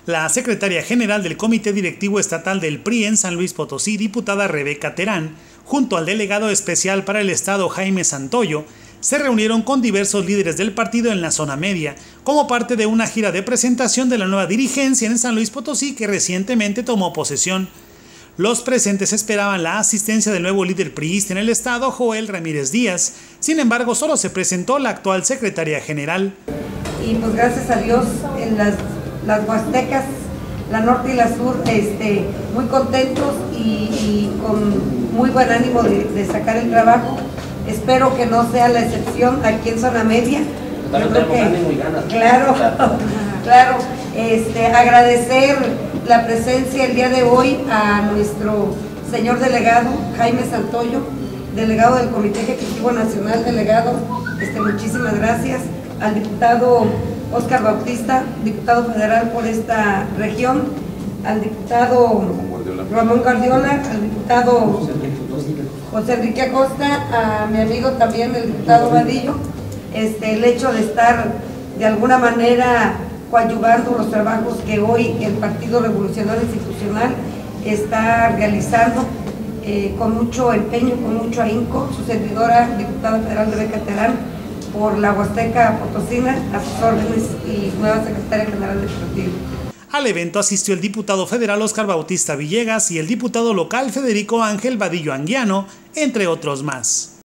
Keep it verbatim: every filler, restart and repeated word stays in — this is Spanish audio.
La secretaria general del Comité Directivo Estatal del P R I en San Luis Potosí, diputada Rebeca Terán, junto al delegado especial para el Estado Jaime Santoyo, se reunieron con diversos líderes del partido en la zona media, como parte de una gira de presentación de la nueva dirigencia en San Luis Potosí que recientemente tomó posesión. Los presentes esperaban la asistencia del nuevo líder priista en el estado, Joel Ramírez Díaz. Sin embargo, solo se presentó la actual secretaria general. Y pues gracias a Dios, en las, las huastecas, la norte y la sur, este, muy contentos y, y con muy buen ánimo de, de sacar el trabajo. Espero que no sea la excepción aquí en zona media. Yo creo que, claro, claro, este, agradecer la presencia el día de hoy a nuestro señor delegado Jaime Santoyo, delegado del Comité Ejecutivo Nacional, delegado, este, muchísimas gracias, al diputado Óscar Bautista, diputado federal por esta región, al diputado Ramón Guardiola, al diputado José Enrique Acosta, a mi amigo también el diputado Vadillo, este, el hecho de estar de alguna manera coadyuvando los trabajos que hoy el Partido Revolucionario Institucional está realizando eh, con mucho empeño, con mucho ahínco. Su servidora, diputada federal Rebeca Terán, por la Huasteca Potosina, a sus órdenes, y nueva secretaria general del partido. Al evento asistió el diputado federal Óscar Bautista Villegas y el diputado local Federico Ángel Vadillo Anguiano, entre otros más.